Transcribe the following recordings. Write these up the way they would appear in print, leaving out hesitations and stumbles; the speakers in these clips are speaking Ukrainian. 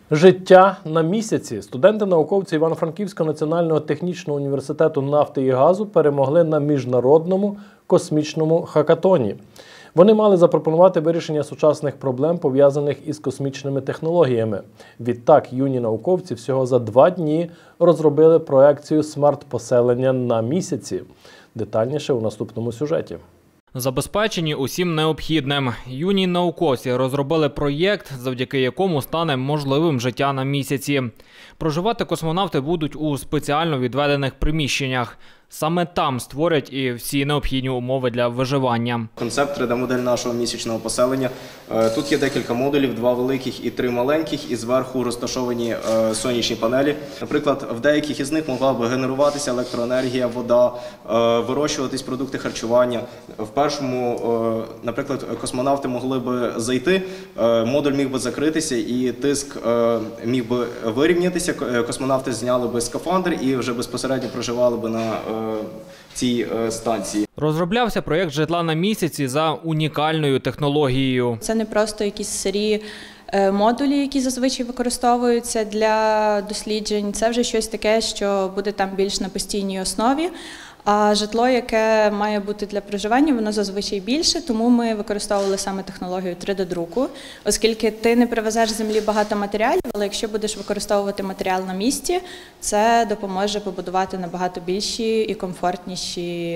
Життя на місяці. Студенти-науковці Івано-Франківського національного технічного університету нафти і газу перемогли на міжнародному космічному хакатоні. Вони мали запропонувати вирішення сучасних проблем, пов'язаних із космічними технологіями. Відтак, юні науковці всього за 2 дні розробили проекцію смарт-поселення на місяці. Детальніше у наступному сюжеті. Забезпечені усім необхідним. Юні науковці розробили проєкт, завдяки якому стане можливим життя на місяці. Проживати космонавти будуть у спеціально відведених приміщеннях. Саме там створять і всі необхідні умови для виживання. Концепт 3D-модель нашого місячного поселення. Тут є декілька модулів, 2 великих і 3 маленьких, і зверху розташовані сонячні панелі. Наприклад, в деяких із них могла б генеруватися електроенергія, вода, вирощуватись продукти харчування. В першому, наприклад, космонавти могли б зайти, модуль міг би закритися і тиск міг би вирівнятися, космонавти зняли би скафандр і вже безпосередньо проживали б на цій станції. Розроблявся проєкт житла на місяці за унікальною технологією. Це не просто якісь сирі модулі, які зазвичай використовуються для досліджень. Це вже щось таке, що буде там більш на постійній основі. А житло, яке має бути для проживання, воно зазвичай більше, тому ми використовували саме технологію 3D-друку, оскільки ти не привезеш з землі багато матеріалів, але якщо будеш використовувати матеріал на місці, це допоможе побудувати набагато більші і комфортніші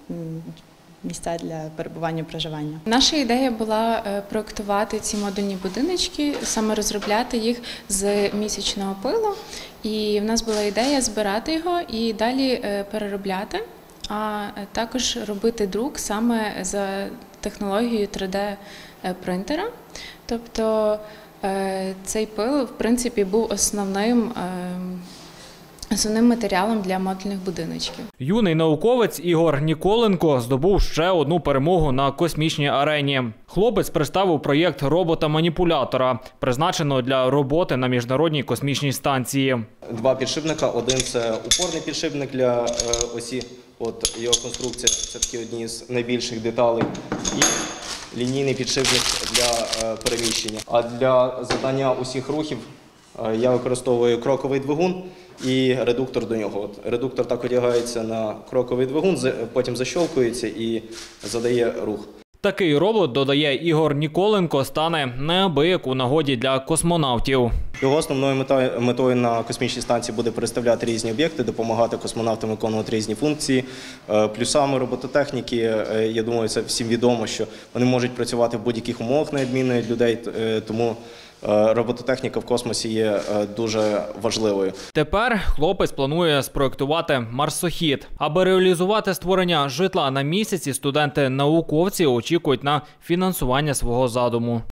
місця для перебування і проживання. Наша ідея була проєктувати ці модульні будиночки, саме розробляти їх з місячного пилу. І в нас була ідея збирати його і далі переробляти, а також робити друк саме за технологією 3D-принтера. Тобто цей пил, в принципі, був основним матеріалом для модульних будиночків. Юний науковець Ігор Ніколенко здобув ще одну перемогу на космічній арені. Хлопець представив проєкт робота-маніпулятора, призначеного для роботи на Міжнародній космічній станції. 2 підшипника. Один – це упорний підшипник для осі. От його конструкція – це такі одні з найбільших деталей. І лінійний підшипник для переміщення. А для завдання усіх рухів я використовую кроковий двигун і редуктор до нього. Редуктор так одягається на кроковий двигун, потім защолкується і задає рух. Такий робот, додає Ігор Ніколенко, стане неабияк у нагоді для космонавтів. Його основною метою на космічній станції буде представляти різні об'єкти, допомагати космонавтам виконувати різні функції. Плюсами робототехніки, я думаю, це всім відомо, що вони можуть працювати в будь-яких умовах, на відміну від людей, тому робототехніка в космосі є дуже важливою. Тепер хлопець планує спроєктувати марсохід. Аби реалізувати створення житла на місяці, студенти-науковці очікують на фінансування свого задуму.